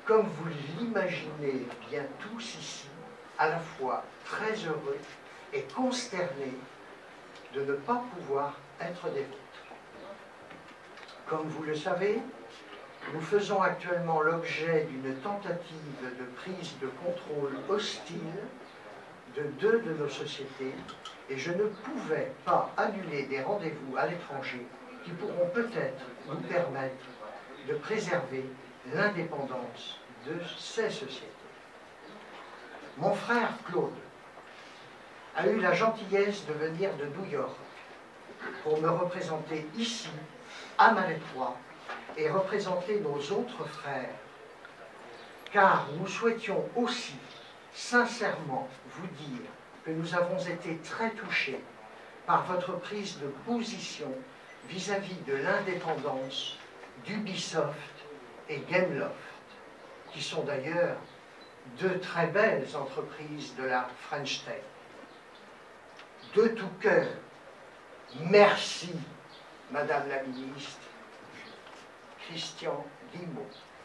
comme vous l'imaginez bien tous ici, à la fois très heureux et consterné de ne pas pouvoir être des vôtres. Comme vous le savez, nous faisons actuellement l'objet d'une tentative de prise de contrôle hostile de deux de nos sociétés et je ne pouvais pas annuler des rendez-vous à l'étranger qui pourront peut-être nous permettre de préserver l'indépendance de ces sociétés. Mon frère Claude a eu la gentillesse de venir de New York pour me représenter ici, à Malétroit, et représenter nos autres frères, car nous souhaitions aussi sincèrement vous dire que nous avons été très touchés par votre prise de position vis-à-vis de l'indépendance d'Ubisoft et Gameloft, qui sont d'ailleurs deux très belles entreprises de la French Tech. De tout cœur, merci, Madame la Ministre, Christian Guillemot.